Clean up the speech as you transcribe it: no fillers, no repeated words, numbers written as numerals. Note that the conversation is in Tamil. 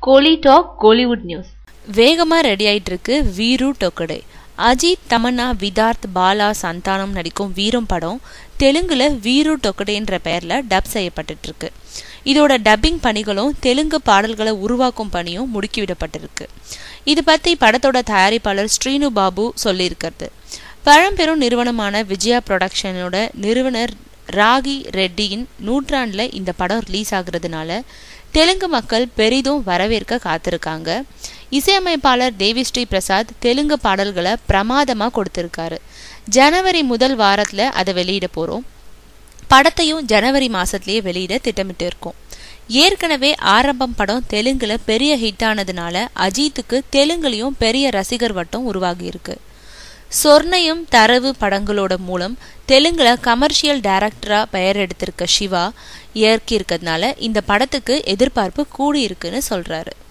கோலி டாக் கோலிவுட் நியூஸ் வேகமா ரெடி ஆயிட்டு இருக்கு வீரு டொக்கடே. அஜித், தமன்னா, விதார்த், பாலா, சந்தானம் நடிக்கும் வீரம் படம் தெலுங்குல வீரு டொக்கடேன்ற பெயர்ல டப் செய்யப்பட்டு இருக்கு. இதோட டப்பிங் பணிகளும் தெலுங்கு பாடல்களை உருவாக்கும் பணியும் முடுக்கிவிடப்பட்டிருக்கு. இது பத்தி படத்தோட தயாரிப்பாளர் ஸ்ரீனு பாபு சொல்லியிருக்கிறது. பழம்பெரும் நிறுவனமான விஜயா புரொடக்ஷனோட நிறுவனர் ராகி ரெட்டியின் நூற்றாண்டுல இந்த படம் ரிலீஸ் ஆகுறதுனால தெலுங்கு மக்கள் பெரிதும் வரவேற்க காத்திருக்காங்க. இசையமைப்பாளர் தேவிஸ்ரீ பிரசாத் தெலுங்கு பாடல்களை பிரமாதமா கொடுத்திருக்காரு. ஜனவரி முதல் வாரத்துல அதை வெளியிட போறோம். படத்தையும் ஜனவரி மாசத்திலேயே வெளியிட திட்டமிட்டு இருக்கோம். ஏற்கனவே ஆரம்பம் படம் தெலுங்குல பெரிய ஹிட் ஆனதுனால அஜித்துக்கு தெலுங்குலயும் பெரிய ரசிகர் வட்டம் உருவாகி இருக்கு. சொர்ணயம் தரவு படங்களோட மூலம் தெலுங்குல கமர்ஷியல் டைரக்டரா பெயர் எடுத்திருக்க சிவா இயக்கி இருக்கிறதுனால இந்த படத்துக்கு எதிர்பார்ப்பு கூடி இருக்குன்னு சொல்றாரு.